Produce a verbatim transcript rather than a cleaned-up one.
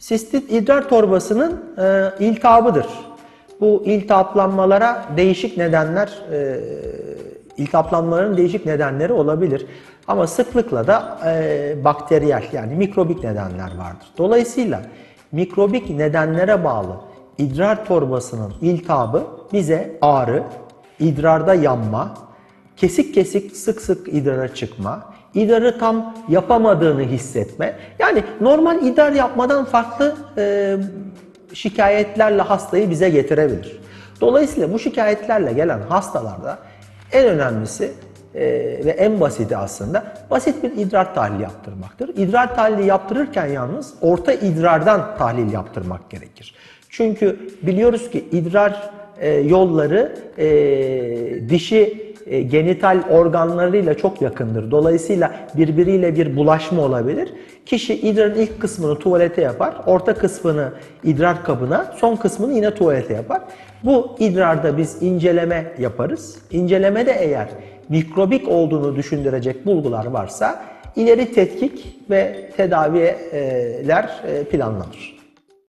Sistit idrar torbasının e, iltihabıdır. Bu iltihaplanmalara değişik nedenler, e, iltihaplanmaların değişik nedenleri olabilir. Ama sıklıkla da e, bakteriyel yani mikrobik nedenler vardır. Dolayısıyla mikrobik nedenlere bağlı idrar torbasının iltihabı bize ağrı, idrarda yanma, kesik kesik sık sık idrara çıkma, idrarı tam yapamadığını hissetme. Yani normal idrar yapmadan farklı e, şikayetlerle hastayı bize getirebilir. Dolayısıyla bu şikayetlerle gelen hastalarda en önemlisi e, ve en basiti aslında basit bir idrar tahlili yaptırmaktır. İdrar tahlili yaptırırken yalnız orta idrardan tahlil yaptırmak gerekir. Çünkü biliyoruz ki idrar e, yolları e, dişi e, genital organlarıyla çok yakındır. Dolayısıyla birbiriyle bir bulaşma olabilir. Kişi idrarın ilk kısmını tuvalete yapar, orta kısmını idrar kabına, son kısmını yine tuvalete yapar. Bu idrarda biz inceleme yaparız. İncelemede eğer mikrobik olduğunu düşündürecek bulgular varsa ileri tetkik ve tedaviler planlanır.